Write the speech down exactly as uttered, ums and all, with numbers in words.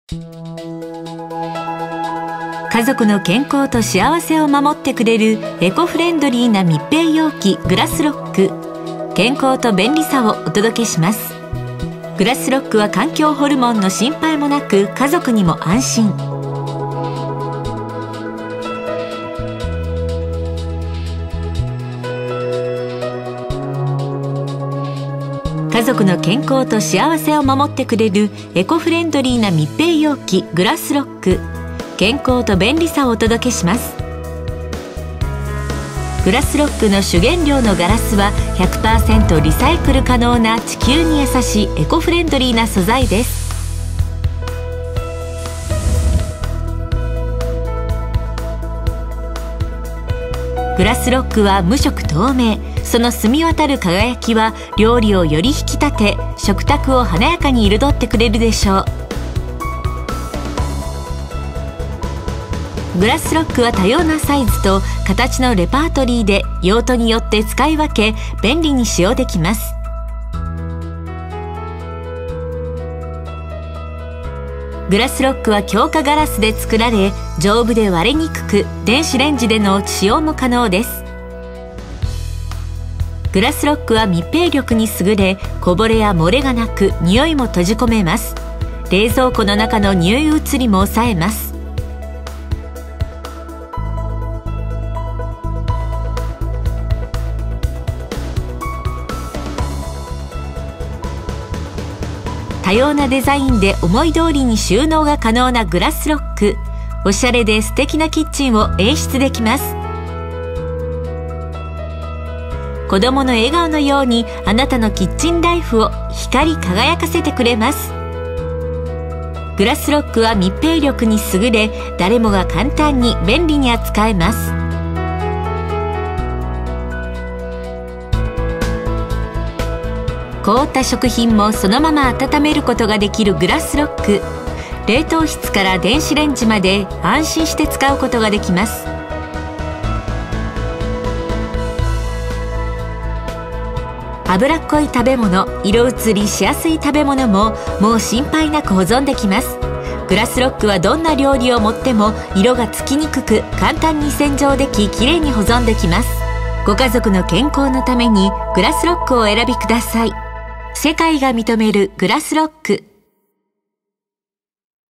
家族の健康と幸せを守ってくれるエコフレンドリーな密閉容器グラスロック。健康と便利さをお届けします。グラスロックは環境ホルモンの心配もなく、家族にも安心。家族の健康と幸せを守ってくれるエコフレンドリーな密閉容器グラスロック。健康と便利さをお届けします。グラスロックの主原料のガラスは ひゃくパーセント リサイクル可能な地球に優しいエコフレンドリーな素材です。グラスロックは無色透明。その澄み渡る輝きは料理をより引き立て、食卓を華やかに彩ってくれるでしょう。グラスロックは多様なサイズと形のレパートリーで用途によって使い分け、便利に使用できます。グラスロックは強化ガラスで作られ、丈夫で割れにくく、電子レンジでの使用も可能です。グラスロックは密閉力に優れ、こぼれや漏れがなく、匂いも閉じ込めます。冷蔵庫の中の匂い移りも抑えます。多様なデザインで思い通りに収納が可能なグラスロック。おしゃれで素敵なキッチンを演出できます。子供の笑顔のようにあなたのキッチンライフを光り輝かせてくれます。グラスロックは密閉力に優れ、誰もが簡単に便利に扱えます。凍った食品もそのまま温めることができるグラスロック。冷凍室から電子レンジまで安心して使うことができます。脂っこい食べ物、色移りしやすい食べ物ももう心配なく保存できます。グラスロックはどんな料理を盛っても色がつきにくく、簡単に洗浄でき、きれいに保存できます。ご家族の健康のためにグラスロックをお選びください。世界が認めるグラスロック。